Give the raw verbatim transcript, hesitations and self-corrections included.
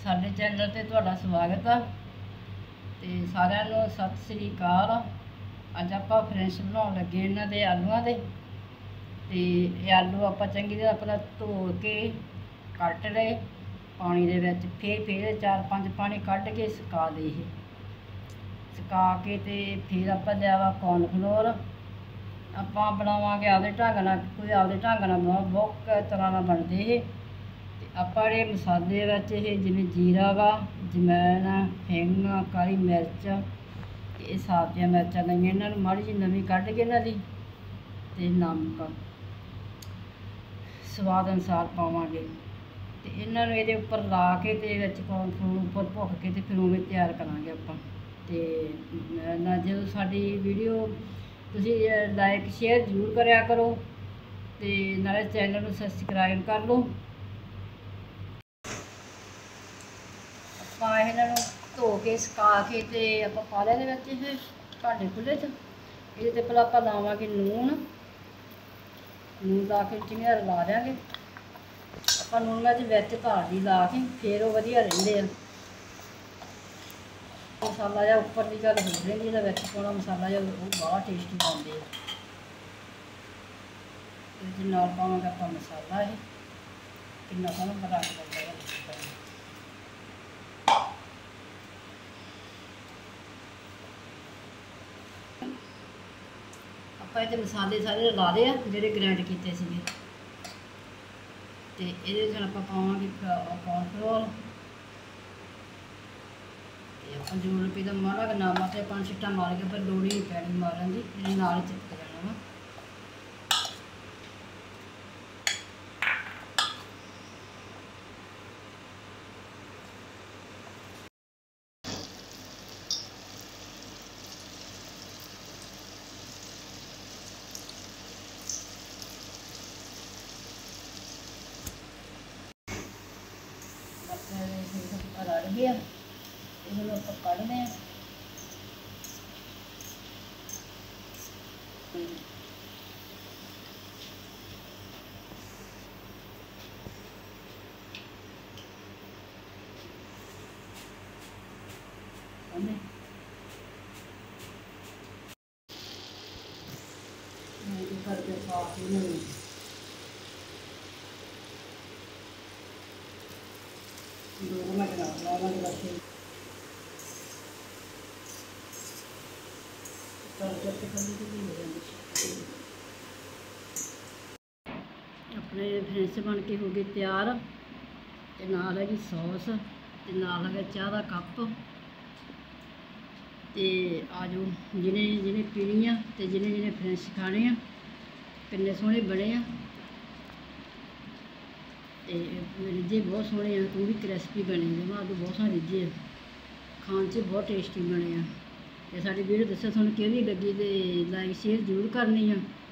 ਸਾਡੇ ਚੈਨਲ ਤੇ ਤੁਹਾਡਾ ਸਵਾਗਤ ਆ ਤੇ ਸਾਰਿਆਂ ਨੂੰ ਸਤਿ ਸ੍ਰੀ ਅਕਾਲ। ਅੱਜ ਆਪਾਂ ਫਰੈਂਚ ਬਣਾਉਣ ਲੱਗੇ ਇਹਨਾਂ ਦੇ ਆਲੂਆਂ ਦੇ। ਤੇ ਇਹ ਆਲੂ ਆਪਾਂ ਚੰਗੀ ਤਰ੍ਹਾਂ ਪਹਿਲਾਂ ਧੋ ਕੇ ਕੱਟ ਲਏ ਪਾਣੀ ਦੇ ਵਿੱਚ, ਫਿਰ ਫਿਰ ਚਾਰ ਪੰਜ ਪਾਣੀ ਕੱਢ ਕੇ ਸੁਕਾ ਲਏ। ਇਹ ਸੁਕਾ ਕੇ ਤੇ ਫਿਰ ਆਪਾਂ ਲਿਆ ਵਾ ਕੌਰਨਫਲੋਰ। ਆਪਾਂ ਬਣਾਵਾਂਗੇ ਆਪਦੇ ਢੰਗ ਨਾਲ, ਕੋਈ ਆਪਦੇ ਢੰਗ ਨਾਲ ਬਣਾਓ, ਬਹੁਤ ਤਰ੍ਹਾਂ ਨਾਲ ਬਣਦੇ ਇਹ। ਤੇ ਆਪਾਂ ਜਿਹੜੇ ਮਸਾਲੇ ਵਿੱਚ ਇਹ ਜਿਵੇਂ ਜੀਰਾ ਵਾ, ਜਮੈਣ, ਹਿੰਗ, ਕਾਲੀ ਮਿਰਚ, ਇਹ ਸਾਬਤੀਆਂ ਮਿਰਚਾਂ ਲਈਆਂ। ਇਹਨਾਂ ਨੂੰ ਮਾੜੀ ਜਿਹੀ ਨਵੀਂ ਕੱਢ ਕੇ ਇਹਨਾਂ ਦੀ ਤੇ ਨਮਕ ਸਵਾਦ ਅਨੁਸਾਰ ਪਾਵਾਂਗੇ। ਤੇ ਇਹਨਾਂ ਨੂੰ ਇਹਦੇ ਉੱਪਰ ਲਾ ਕੇ ਤੇ ਵਿੱਚ ਕੌਰਨਫਲੋਰ ਉੱਪਰ ਭੁੱਖ ਕੇ ਤੇ ਫਿਰ ਉਵੇਂ ਤਿਆਰ ਕਰਾਂਗੇ ਆਪਾਂ। ਤੇ ਨਾ ਜਦੋਂ ਸਾਡੀ ਵੀਡੀਓ ਤੁਸੀਂ ਲਾਈਕ ਸ਼ੇਅਰ ਜ਼ਰੂਰ ਕਰਿਆ ਕਰੋ ਤੇ ਨਾਲੇ ਚੈਨਲ ਨੂੰ ਸਬਸਕ੍ਰਾਈਬ ਕਰ ਲਓ। ਆਪਾਂ ਇਹਨਾਂ ਨੂੰ ਧੋ ਕੇ ਸੁਕਾ ਕੇ ਤੇ ਆਪਾਂ ਪਾ ਲਿਆ ਦੇ ਵਿੱਚ ਇਹ ਭਾਂਡੇ ਖੁੱਲ੍ਹੇ 'ਚ। ਇਹਦੇ 'ਤੇ ਪਹਿਲਾਂ ਆਪਾਂ ਲਾਵਾਂਗੇ ਨੂਣ। ਨੂਣ ਲਾ ਕੇ ਚੰਗੀ ਤਰ੍ਹਾਂ ਲਾ ਦਿਆਂਗੇ ਆਪਾਂ। ਨੂਣ ਵਿੱਚ ਵਿੱਚ ਧਾਰਦੀ ਲਾ ਕੇ ਫਿਰ ਉਹ ਵਧੀਆ ਰਹਿੰਦੇ ਆ। ਮਸਾਲਾ ਜਿਹਾ ਉੱਪਰ ਦੀ ਗੱਲ ਹੋ ਜਾਂਦੀ, ਇਹਦਾ ਵਿੱਚ ਪਾਉਣਾ ਮਸਾਲਾ ਜਿਹਾ ਉਹ ਬੜਾ ਟੇਸਟੀ ਬਣਦੇ ਆ। ਇਹਦੇ ਨਾਲ ਪਾਵਾਂਗੇ ਆਪਾਂ ਮਸਾਲਾ। ਇਹ ਕਿੰਨਾ ਸੋਹਣਾ ਬਣਾ ਕੇ ਲੱਗਦਾ ਹੈ। ਆਪਾਂ ਇਹਦੇ ਮਸਾਲੇ ਸਾਰੇ ਲਾ ਲਏ ਆ ਜਿਹੜੇ ਗ੍ਰਾਈਂਡ ਕੀਤੇ ਸੀਗੇ। ਤੇ ਇਹਦੇ ਵਿੱਚ ਆਪਾਂ ਪਾਵਾਂਗੇ ਕੌਰਨਫਲੋਰ। ਤੇ ਆਪਾਂ ਜ਼ਰੂਰ ਰੁਪਏ ਦਾ ਮਾੜਾ ਨਮਕ ਤੇ ਪੰਜ ਛਿੱਟਾਂ ਮਾਰ ਕੇ, ਪਰ ਲੋੜ ਹੀ ਨਹੀਂ ਪੈਣੀ ਮਾਰਨ ਦੀ, ਇਹਦੇ ਨਾਲ ਹੀ ਚਿਪਕ ਜਾਣਾ ਵਾ। ਰੜ ਗਿਆ, ਇਹਨੂੰ ਆਪਾਂ ਕੱਢਦੇ ਹਾਂ। ਇਹ ਕਰਕੇ ਸਾਫ ਇਹਨੂੰ ਦੋ ਮਿੰਟ ਨਾਲ ਲਾਵਾਂਗੇ ਬਸ। ਆਪਣੇ ਫਰੈਂਚ ਬਣ ਕੇ ਹੋ ਗਏ ਤਿਆਰ। ਤੇ ਨਾਲ ਹੈਗੀ ਸੌਸ ਤੇ ਨਾਲ ਹੈਗਾ ਚਾਹ ਦਾ ਕੱਪ। ਤੇ ਆ ਜਾਓ ਜਿਹਨੇ ਜਿਹਨੇ ਪੀਣੀ ਆ ਤੇ ਜਿਹਨੇ ਜਿਹਨੇ ਫਰੈਂਚ ਖਾਣੇ ਆ। ਕਿੰਨੇ ਸੋਹਣੇ ਬਣੇ ਆ ਤੇ ਰਿੱਝੇ ਬਹੁਤ ਸੋਹਣੇ ਆ। ਤੂੰ ਵੀ ਕ੍ਰਿਸਪੀ ਬਣੇ ਜਮਾ ਆਲੂ ਬਹੁਤ ਸੋਹਣੇ ਰਿੱਝੇ ਆ, ਖਾਣ 'ਚ ਬਹੁਤ ਟੇਸਟੀ ਬਣੇ ਆ। ਤੇ ਸਾਡੀ ਵੀਡੀਓ ਦੱਸੋ ਤੁਹਾਨੂੰ ਕਿਹੜੀ ਲੱਗੀ ਤੇ ਲਾਈਕ ਸ਼ੇਅਰ ਜ਼ਰੂਰ ਕਰਨੀ ਆ।